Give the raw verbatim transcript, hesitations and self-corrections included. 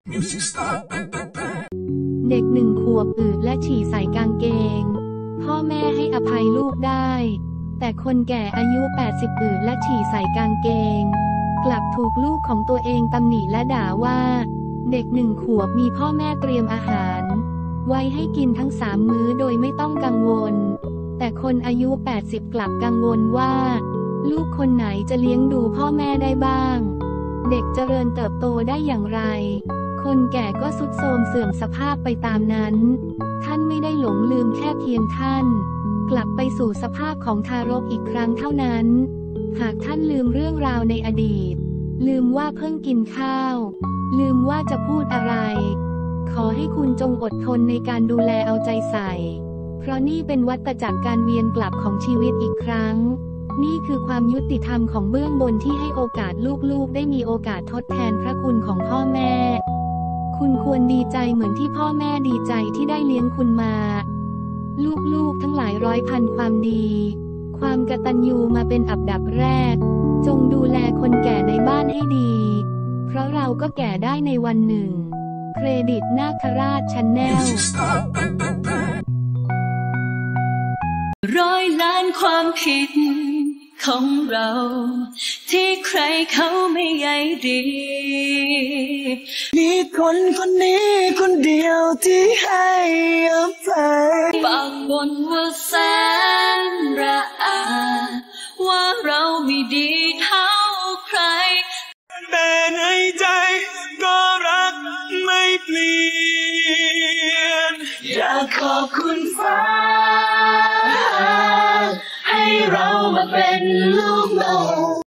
เด็กหนึ่งขวบอืดและฉี่ใส่กางเกงพ่อแม่ให้อภัยลูกได้แต่คนแก่อายุแปดสิบอืดและฉี่ใส่กางเกงกลับถูกลูกของตัวเองตำหนิและด่าว่าเด็กหนึ่งขวบมีพ่อแม่เตรียมอาหารไว้ให้กินทั้งสามมื้อโดยไม่ต้องกังวลแต่คนอายุแปดสิบกลับกังวลว่าลูกคนไหนจะเลี้ยงดูพ่อแม่ได้บ้างเด็กเจริญเติบโตได้อย่างไรคนแก่ก็ทรุดโทรมเสื่อมสภาพไปตามนั้นท่านไม่ได้หลงลืมแค่เพียงท่านกลับไปสู่สภาพของทารกอีกครั้งเท่านั้นหากท่านลืมเรื่องราวในอดีตลืมว่าเพิ่งกินข้าวลืมว่าจะพูดอะไรขอให้คุณจงอดทนในการดูแลเอาใจใส่เพราะนี่เป็นวัฏจักรการเวียนกลับของชีวิตอีกครั้งนี่คือความยุติธรรมของเบื้องบนที่ให้โอกาสลูกๆได้มีโอกาสทดแทนพระคุณของพ่อแม่คุณควรดีใจเหมือนที่พ่อแม่ดีใจที่ได้เลี้ยงคุณมาลูกๆทั้งหลายร้อยพันความดีความกตัญญูมาเป็นอันดับแรกจงดูแลคนแก่ในบ้านให้ดีเพราะเราก็แก่ได้ในวันหนึ่งเครดิตนาคราช Channel ร้อยล้านความผิดของเราที่ใครเขาไม่ใยดีมีคนคนนี้คนเดียวที่ให้อภัยปากบ่นว่าแสนระอาว่าเราไม่ดีเท่าใครแต่ในใจก็รักไม่เปลี่ยนอยากขอบคุณฟ้าให้เรามาเป็นลูกน้อง